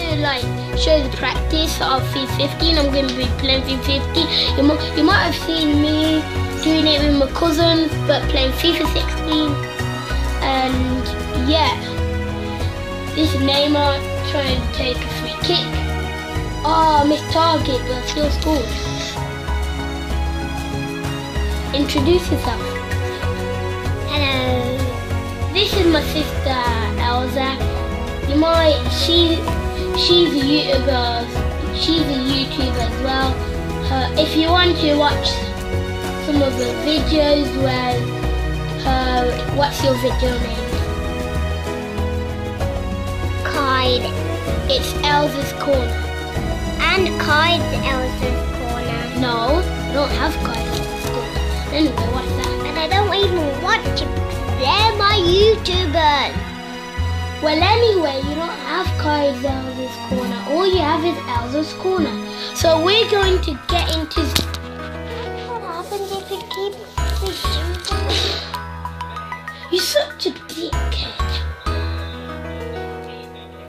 to like show the practice of FIFA 15. I'm going to be playing FIFA 15. You might have seen me doing it with my cousin, but playing FIFA 16. And yeah, this is Neymar trying to take a free kick. Oh, missed target, but still scored. Introduce yourself. Hello. This is my sister Elsa. She's a YouTuber. She's a YouTuber as well. If you want to watch some of the videos where what's your video name? Kide. It's Elsa's Corner. And Kide's Elsa's Corner. No, I don't have Elsa's Corner. Anyway, what's that? And I don't even watch them. They're my YouTubers. Well, anyway, you don't have Kai's Elsa's Corner. All you have is Elsa's Corner. So we're going to get into... What happens if it keeps the shooting? You're such a dickhead.